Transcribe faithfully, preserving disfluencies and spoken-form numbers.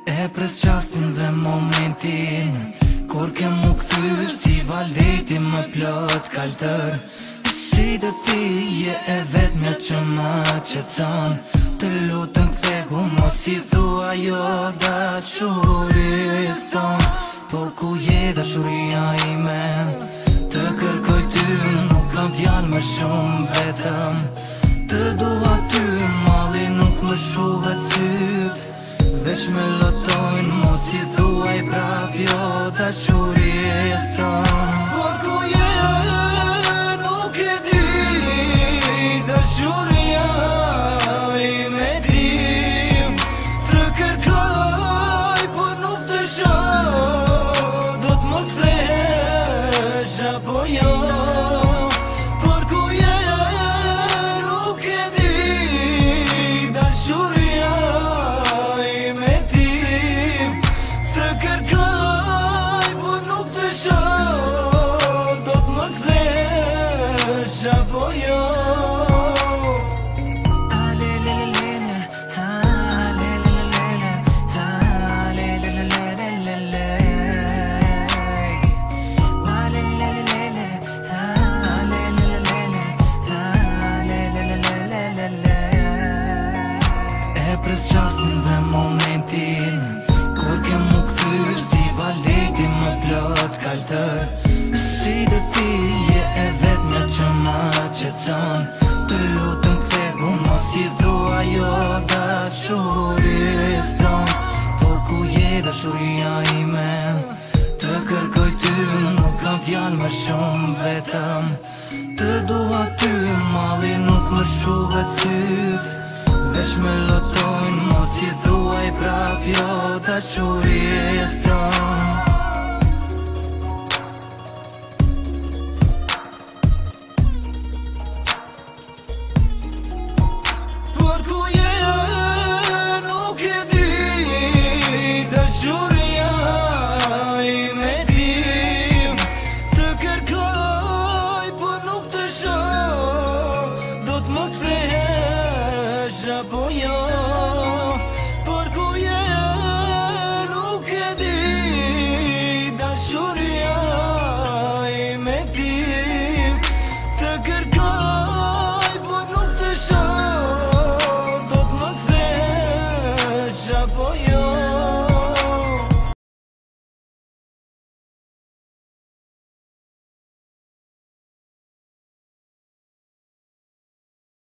E pres qastin dhe momentin kur ke mu këthyr si valeti më plot kaltër. Si do ti je e vetmja që ma qetson, të lutën kthehu mos i thua jo dashuris ton. Por ku je dashuria ime, të kërkoj ty, nuk kam fjallë më shumë vetëm. Të dua ty, mali nuk më shuhet syt, veç me lotojnë mos i thuaj prap jo dashuris ton. Por ku je nuk e di, dashuria ime tim, të kërkoj por nuk të shoh, do t'më kthesh apo jo. Por ku je nuk e di, dashuria ime tim, të kërkoj por nuk të shoh, do t'më kthesh apo jo. Pres qastin dhe momentin kur ke mu këthyr si valeti më plot kaltër. Si do ti je e vetmja që ma qetson, të lutën kthehu mos i thua jo dashuris ton. Por ku je dashuria ime, të kërkoj ty, nuk kam fjallë më shumë vetëm. Të dua ty, mali nuk më shuhet syt, veç me lotojnë mos i thuaj prap jo dashuris ton. Por ku je nuk e di, dashuria ime tim, të kërkoj por nuk të shoh, do t'më kthesh apo jo.